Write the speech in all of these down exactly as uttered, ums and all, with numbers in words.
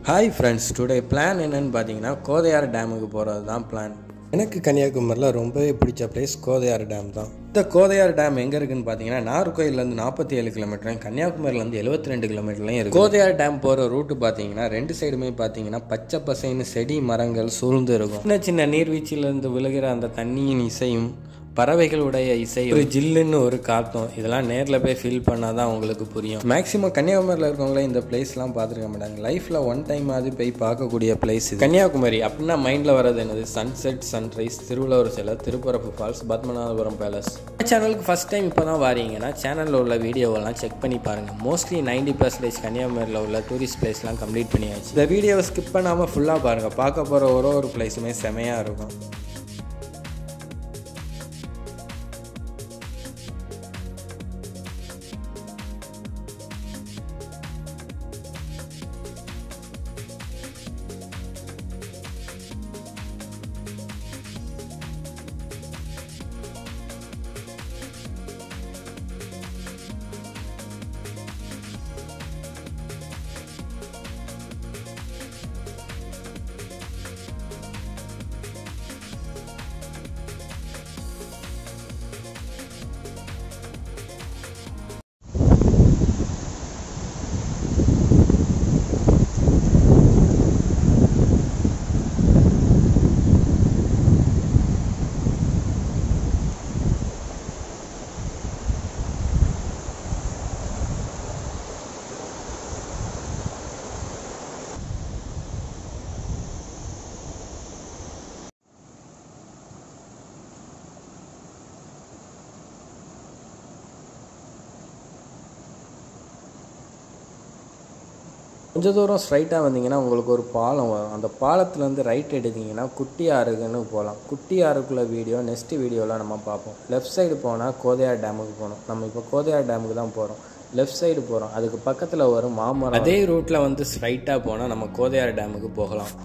Hi friends, today plan என்னன்னு பாத்தீங்கன்னா Kodayar டேமுக்கு போறது தான் பிளான். எனக்கு கன்னியாகுமரியில ரொம்பவே பிடிச்ச பிளேஸ் Kodayar டேம் தான். இந்த Kodayar டேம் எங்க இருக்குன்னு பாத்தீங்கன்னா நாகர்கோயில்ல இருந்து நாற்பத்தி ஏழு கிலோமீட்டர், கன்னியாகுமரியில இருந்து எழுபத்தி ரெண்டு கிலோமீட்டர்லயும் இருக்கு. Kodayar டேம் போற ரூட் பாத்தீங்கன்னா ரெண்டு சைடுமே பாத்தீங்கன்னா பச்சை பசைன்னு செடி மரங்கள் சூழ்ந்து இருக்கும். சின்ன சின்ன நீர்வீழ்ச்சியில இருந்து விழுகிற அந்த தண்ணியின் இசையும் பறவைகளுடைய இசை ஒரு ஜில்லுன்னு ஒரு காத்தும் இதெல்லாம் நேரில் போய் ஃபீல் பண்ணால் தான் உங்களுக்கு புரியும். மேக்ஸிமம் கன்னியாகுமரியில் இருக்கவங்களே இந்த பிளேஸ்லாம் பார்த்துருக்க மாட்டாங்க. லைஃப்பில் ஒன் டைம் ஆகுது போய் பார்க்கக்கூடிய பிளேஸ் இது. கன்னியாகுமரி அப்படின்னா மைண்டில் வர்றது என்னது? சன்செட், சன்ரைஸ், திருவள்ளுவர் சிலை, திருப்பரப்பு ஃபால்ஸ், பத்மநாபபுரம் பேலஸ். சேனலுக்கு ஃபஸ்ட் டைம் இப்போ தான் வாரீங்கன்னா சேனலில் உள்ள வீடியோவெல்லாம் செக் பண்ணி பாருங்கள். மோஸ்ட்லி நைன்டி பர்சன்டேஜ் கன்னியாகுமரியில் உள்ள டூரிஸ்ட் பிளேஸ்லாம் கம்ப்ளீட் பண்ணியாச்சு. இந்த வீடியோவை ஸ்கிப் பண்ணாமல் ஃபுல்லாக பாருங்கள். பார்க்க போகிற ஒரு ஒரு பிளேஸுமே செமையாக இருக்கும். கொஞ்சம் தூரம் ஸ்ட்ரைட்டாக வந்தீங்கன்னா உங்களுக்கு ஒரு பாலம் வரும். அந்த பாலத்துலேருந்து ரைட் எடுத்தீங்கன்னா குட்டியாறுக்குன்னு போகலாம். குட்டியாறுக்குள்ள வீடியோ நெக்ஸ்ட் வீடியோவில் நம்ம பார்ப்போம். லெஃப்ட் சைடு போனால் Kodayar டேமுக்கு போகணும். நம்ம இப்போ Kodayar டேமுக்கு தான் போகிறோம். லெஃப்ட் சைடு போகிறோம். அதுக்கு பக்கத்தில் வரும் மாமரம். அதே ரூட்டில் வந்து ஸ்ட்ரைட்டாக போனால் நம்ம Kodayar டேமுக்கு போகலாம்.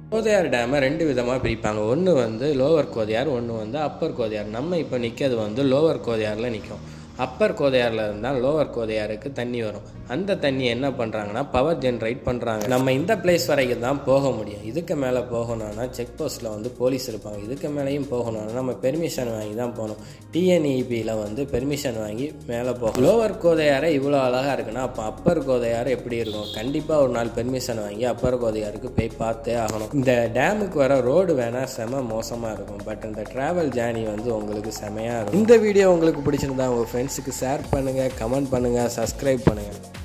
கோதையார் டேமை ரெண்டு விதமாக பிரிப்பாங்க. ஒன்று வந்து லோவர் கோதையார், ஒன்று வந்து அப்பர் கோதையார். நம்ம இப்போ நிற்கிறது வந்து லோவர் கோதையாரில் நிற்கும். அப்பர் கோதையாரில் இருந்தால் லோவர் கோதையாருக்கு தண்ணி வரும். அந்த தண்ணி என்ன பண்ணுறாங்கன்னா பவர் ஜென்ரேட் பண்ணுறாங்க. நம்ம இந்த பிளேஸ் வரைக்கும் தான் போக முடியும். இதுக்கு மேலே போகணும்னா செக் போஸ்ட்டில் வந்து போலீஸ் இருப்பாங்க. இதுக்கு மேலேயும் போகணும்னா நம்ம பெர்மிஷன் வாங்கி தான் போகணும். டிஎன்இபியில் வந்து பெர்மிஷன் வாங்கி மேலே போகணும். லோவர் கோதையாரை இவ்வளோ அழகாக இருக்குன்னா அப்போ அப்பர் கோதையார் எப்படி இருக்கும்? கண்டிப்பாக ஒரு நாள் பெர்மிஷன் வாங்கி அப்பர் கோதையாருக்கு போய் பார்த்தே ஆகணும். இந்த டேமுக்கு வர ரோடு வேணால் செம மோசமாக இருக்கும். பட் இந்த ட்ராவல் ஜேர்னி வந்து உங்களுக்கு செமையாக இருக்கும். இந்த வீடியோ உங்களுக்கு பிடிச்சிருந்தா உங்கள் ஃப்ரெண்ட்ஸுக்கு ஷேர் பண்ணுங்கள், கமெண்ட் பண்ணுங்கள், சப்ஸ்கிரைப் பண்ணுங்கள்.